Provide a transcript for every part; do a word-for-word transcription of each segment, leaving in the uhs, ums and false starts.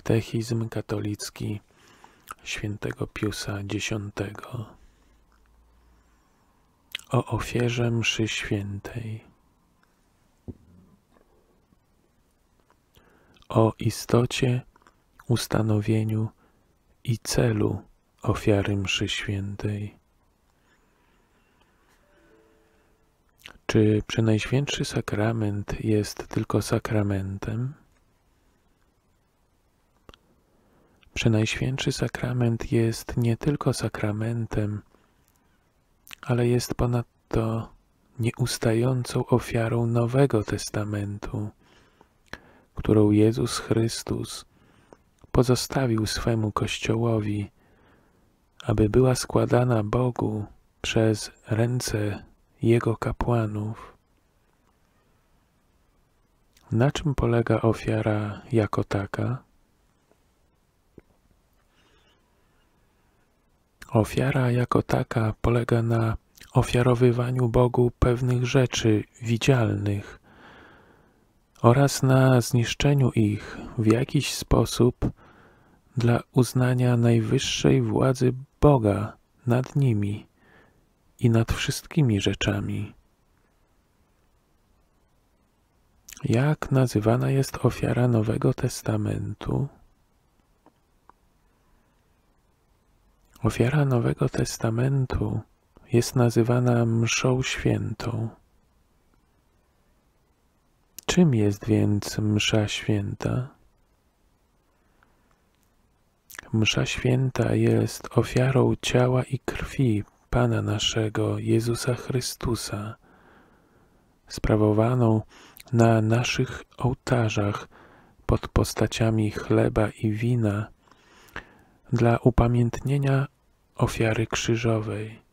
Katechizm katolicki świętego Piusa Dziesiątego o ofierze mszy świętej. O istocie, ustanowieniu i celu ofiary mszy świętej. Czy Przenajświętszy Sakrament jest tylko sakramentem? Przenajświętszy Sakrament jest nie tylko sakramentem, ale jest ponadto nieustającą ofiarą Nowego Testamentu, którą Jezus Chrystus pozostawił swemu Kościołowi, aby była składana Bogu przez ręce Jego kapłanów. Na czym polega ofiara jako taka? Ofiara jako taka polega na ofiarowywaniu Bogu pewnych rzeczy widzialnych oraz na zniszczeniu ich w jakiś sposób dla uznania najwyższej władzy Boga nad nimi i nad wszystkimi rzeczami. Jak nazywana jest ofiara Nowego Testamentu? Ofiara Nowego Testamentu jest nazywana mszą świętą. Czym jest więc msza święta? Msza święta jest ofiarą ciała i krwi Pana naszego Jezusa Chrystusa, sprawowaną na naszych ołtarzach pod postaciami chleba i wina dla upamiętnienia ofiary krzyżowej.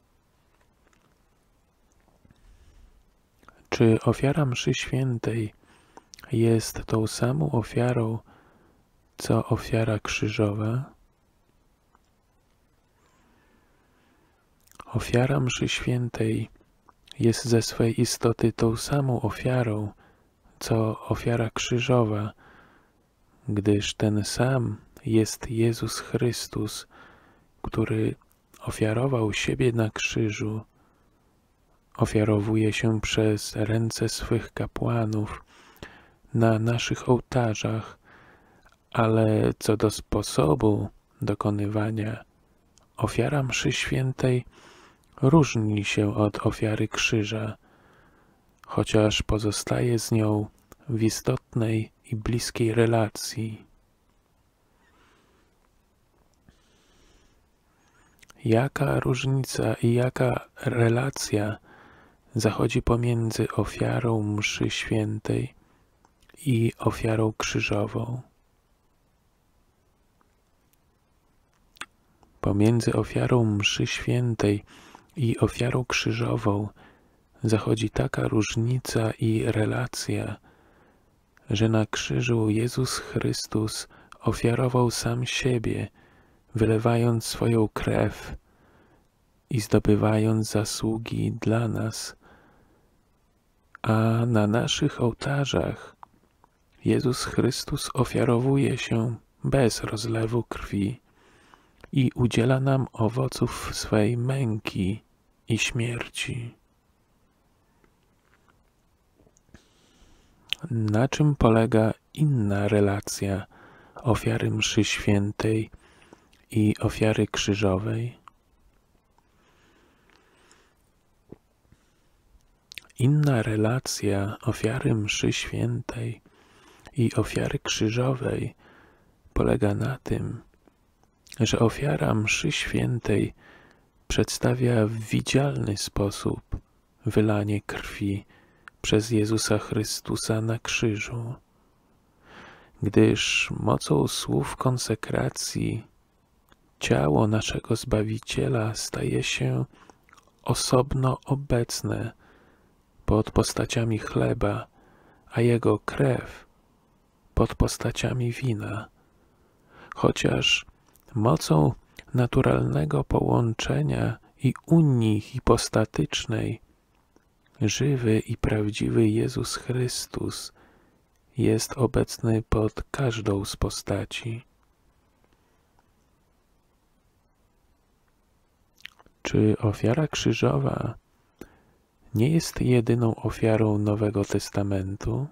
Czy ofiara mszy świętej jest tą samą ofiarą, co ofiara krzyżowa? Ofiara mszy świętej jest ze swej istoty tą samą ofiarą, co ofiara krzyżowa, gdyż ten sam jest Jezus Chrystus, który ofiarował siebie na krzyżu, ofiarowuje się przez ręce swych kapłanów na naszych ołtarzach, ale co do sposobu dokonywania, ofiara mszy świętej różni się od ofiary krzyża, chociaż pozostaje z nią w istotnej i bliskiej relacji. Jaka różnica i jaka relacja zachodzi pomiędzy ofiarą mszy świętej i ofiarą krzyżową? Pomiędzy ofiarą mszy świętej i ofiarą krzyżową zachodzi taka różnica i relacja, że na krzyżu Jezus Chrystus ofiarował sam siebie, wylewając swoją krew i zdobywając zasługi dla nas, a na naszych ołtarzach Jezus Chrystus ofiarowuje się bez rozlewu krwi i udziela nam owoców swej męki i śmierci. Na czym polega inna relacja ofiary mszy świętej i ofiary krzyżowej? Inna relacja ofiary mszy świętej i ofiary krzyżowej polega na tym, że ofiara mszy świętej przedstawia w widzialny sposób wylanie krwi przez Jezusa Chrystusa na krzyżu, gdyż mocą słów konsekracji ciało naszego Zbawiciela staje się osobno obecne pod postaciami chleba, a Jego krew pod postaciami wina, chociaż mocą naturalnego połączenia i unii hipostatycznej żywy i prawdziwy Jezus Chrystus jest obecny pod każdą z postaci. Czy ofiara krzyżowa nie jest jedyną ofiarą Nowego Testamentu?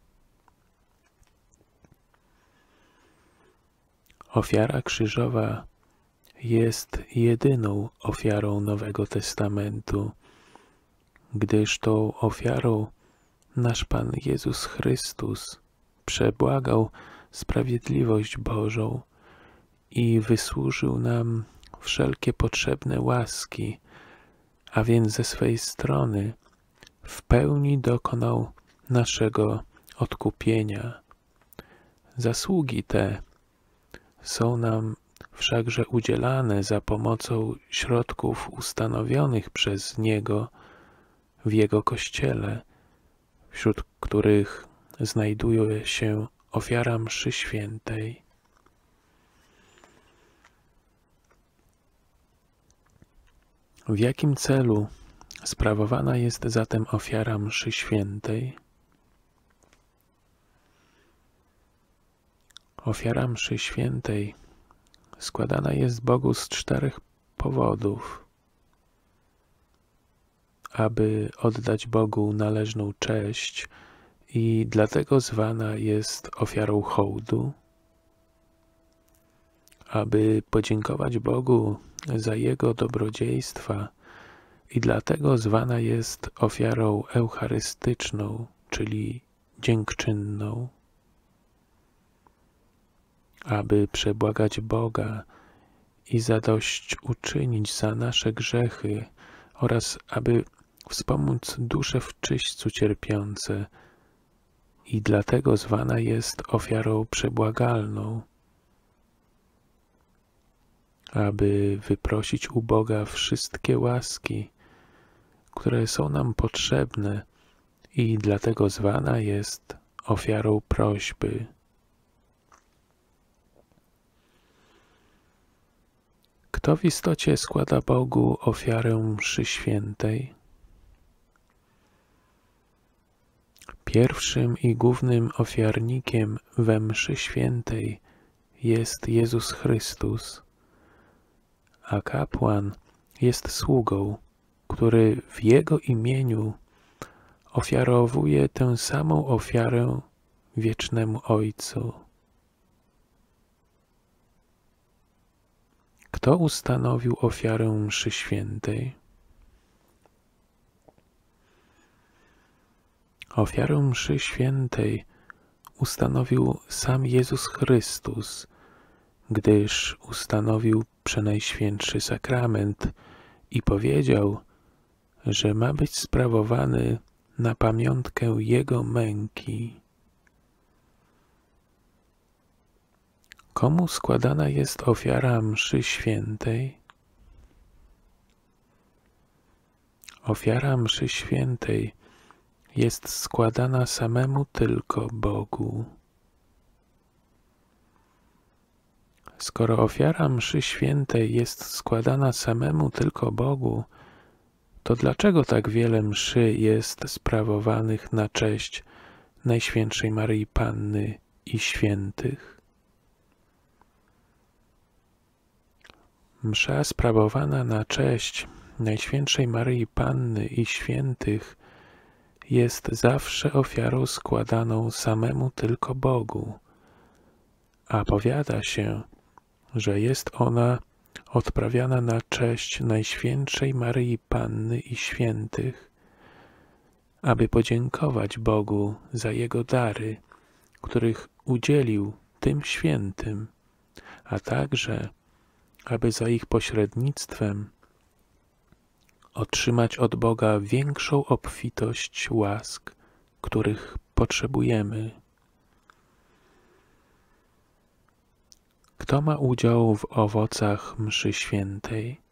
Ofiara krzyżowa jest jedyną ofiarą Nowego Testamentu, gdyż tą ofiarą nasz Pan Jezus Chrystus przebłagał sprawiedliwość Bożą i wysłużył nam wszelkie potrzebne łaski, a więc ze swej strony w pełni dokonał naszego odkupienia. Zasługi te są nam wszakże udzielane za pomocą środków ustanowionych przez Niego w Jego Kościele, wśród których znajduje się ofiara mszy świętej. W jakim celu sprawowana jest zatem ofiara mszy świętej? Ofiara mszy świętej składana jest Bogu z czterech powodów: aby oddać Bogu należną cześć i dlatego zwana jest ofiarą hołdu, aby podziękować Bogu za Jego dobrodziejstwa i dlatego zwana jest ofiarą eucharystyczną, czyli dziękczynną, aby przebłagać Boga i zadośćuczynić za nasze grzechy oraz aby wspomóc dusze w czyśćcu cierpiące i dlatego zwana jest ofiarą przebłagalną, aby wyprosić u Boga wszystkie łaski, które są nam potrzebne i dlatego zwana jest ofiarą prośby. Kto w istocie składa Bogu ofiarę mszy świętej? Pierwszym i głównym ofiarnikiem we mszy świętej jest Jezus Chrystus, a kapłan jest sługą, który w Jego imieniu ofiarowuje tę samą ofiarę wiecznemu Ojcu. Kto ustanowił ofiarę mszy świętej? Ofiarę mszy świętej ustanowił sam Jezus Chrystus, gdyż ustanowił przenajświętszy sakrament i powiedział, że ma być sprawowany na pamiątkę Jego męki. Komu składana jest ofiara mszy świętej? Ofiara mszy świętej jest składana samemu tylko Bogu. Skoro ofiara mszy świętej jest składana samemu tylko Bogu, to dlaczego tak wiele mszy jest sprawowanych na cześć Najświętszej Maryi Panny i świętych? Msza sprawowana na cześć Najświętszej Maryi Panny i świętych jest zawsze ofiarą składaną samemu tylko Bogu, a powiada się, że jest ona odprawiana na cześć Najświętszej Maryi Panny i świętych, aby podziękować Bogu za Jego dary, których udzielił tym świętym, a także aby za ich pośrednictwem otrzymać od Boga większą obfitość łask, których potrzebujemy. Kto ma udział w owocach mszy świętej?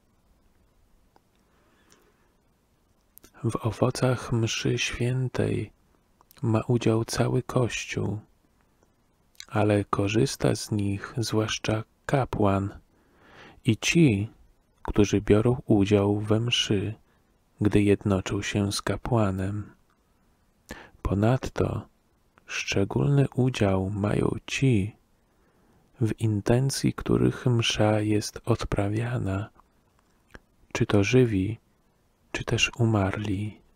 W owocach mszy świętej ma udział cały Kościół, ale korzysta z nich zwłaszcza kapłan i ci, którzy biorą udział we mszy, gdy jednoczą się z kapłanem. Ponadto szczególny udział mają ci, w intencji których msza jest odprawiana, czy to żywi, czy też umarli.